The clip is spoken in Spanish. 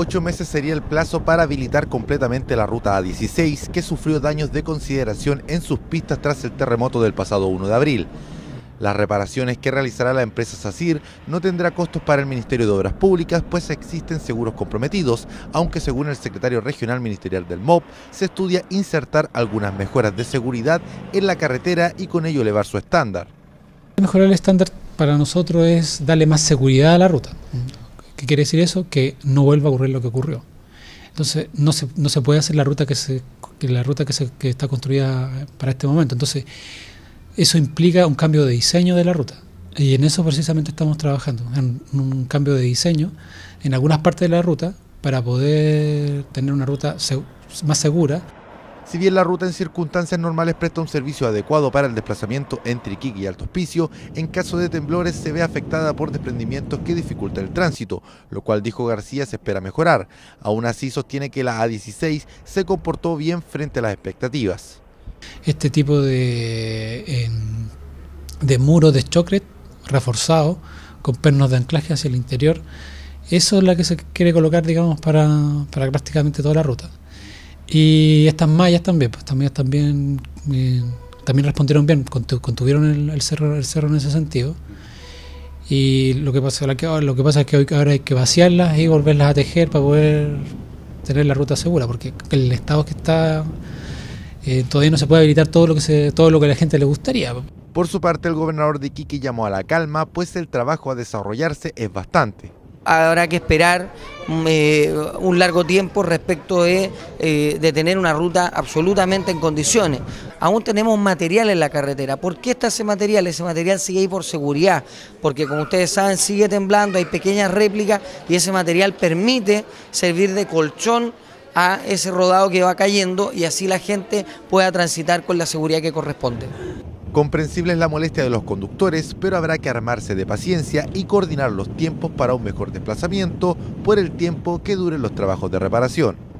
8 meses sería el plazo para habilitar completamente la ruta A16, que sufrió daños de consideración en sus pistas tras el terremoto del pasado 1 de abril. Las reparaciones que realizará la empresa SACIR no tendrá costos para el Ministerio de Obras Públicas, pues existen seguros comprometidos, aunque según el secretario regional ministerial del MOP, se estudia insertar algunas mejoras de seguridad en la carretera y con ello elevar su estándar. Mejorar el estándar para nosotros es darle más seguridad a la ruta. ¿Qué quiere decir eso? Que no vuelva a ocurrir lo que ocurrió. Entonces no se puede hacer la ruta que está construida para este momento. Entonces eso implica un cambio de diseño de la ruta. Y en eso precisamente estamos trabajando, en un cambio de diseño en algunas partes de la ruta para poder tener una ruta más segura. Si bien la ruta en circunstancias normales presta un servicio adecuado para el desplazamiento entre Iquique y Alto Hospicio, en caso de temblores se ve afectada por desprendimientos que dificultan el tránsito, lo cual, dijo García, se espera mejorar. Aún así sostiene que la A16 se comportó bien frente a las expectativas. Este tipo de muros de chocret reforzados con pernos de anclaje hacia el interior, eso es la que se quiere colocar, digamos, para prácticamente toda la ruta. Y estas mallas también, también respondieron bien, contuvieron el cerro en ese sentido. Y lo que pasa es que hoy ahora hay que vaciarlas y volverlas a tejer para poder tener la ruta segura, porque el estado que está todavía no se puede habilitar todo lo que a la gente le gustaría. Por su parte, el gobernador de Iquique llamó a la calma, pues el trabajo a desarrollarse es bastante. Habrá que esperar un largo tiempo respecto de tener una ruta absolutamente en condiciones. Aún tenemos material en la carretera. ¿Por qué está ese material? Ese material sigue ahí por seguridad, porque como ustedes saben sigue temblando, hay pequeñas réplicas y ese material permite servir de colchón a ese rodado que va cayendo y así la gente pueda transitar con la seguridad que corresponde. Comprensible es la molestia de los conductores, pero habrá que armarse de paciencia y coordinar los tiempos para un mejor desplazamiento por el tiempo que duren los trabajos de reparación.